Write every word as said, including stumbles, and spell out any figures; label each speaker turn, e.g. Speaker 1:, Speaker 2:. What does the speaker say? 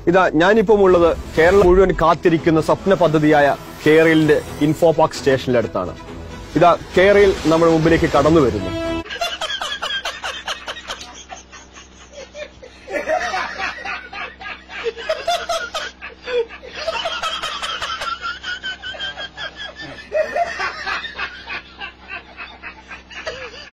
Speaker 1: ഇതാ ഞാനിപ്പം ഉള്ളത് കേരളം മുഴുവൻ കാത്തിരിക്കുന്ന സ്വപ്ന പദ്ധതിയായ കെ റെയിലിന്റെ ഇൻഫോ പാർക്ക് സ്റ്റേഷനിലെ അടുത്താണ്. ഇതാ കെ റെയിൽ നമ്മുടെ മുമ്പിലേക്ക് കടന്നു വരുന്നു.